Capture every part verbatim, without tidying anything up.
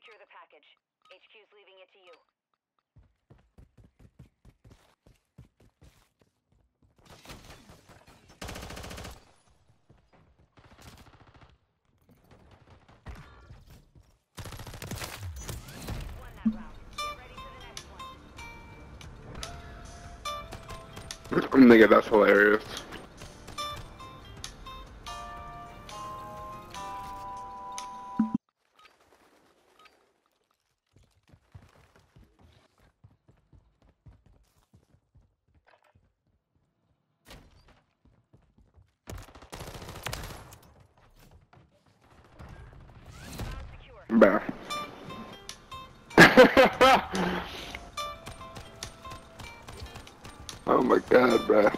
secure the package. H Q's leaving it to you. Won that round. Get ready for the next one. Nigga, that's hilarious. Bah. Oh my god, bruh.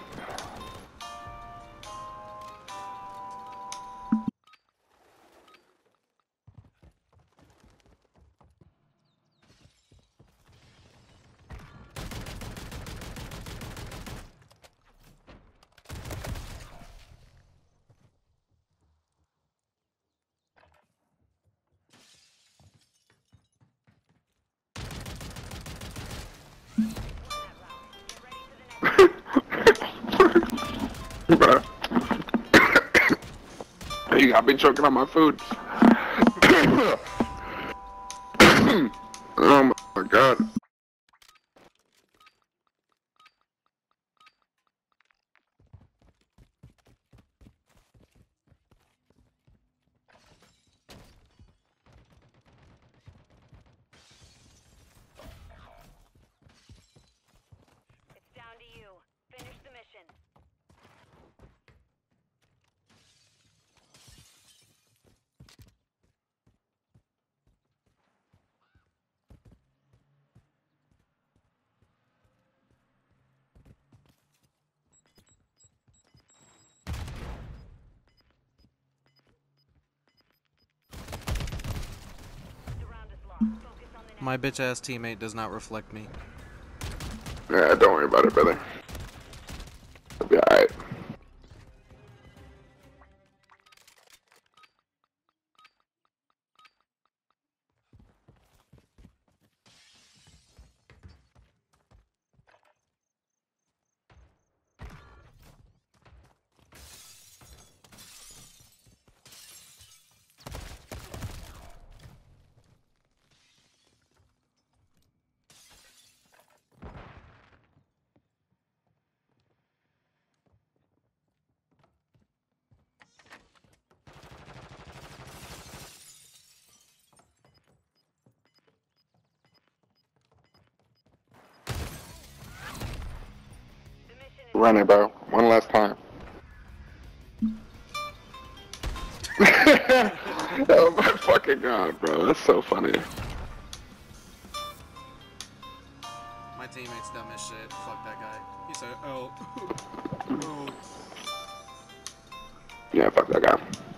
Bruh. You got me choking on my food. Oh my god. It's down to you. Finish the mission. The round is lost. Focus on the next. My bitch ass teammate does not reflect me. Yeah, don't worry about it, brother. It'll be alright. The mission is Run it, bro. One last time. Oh my fucking god, bro. That's so funny. My teammate's dumb as shit. Fuck that guy. He said, oh. Oh. Yeah, fuck that guy.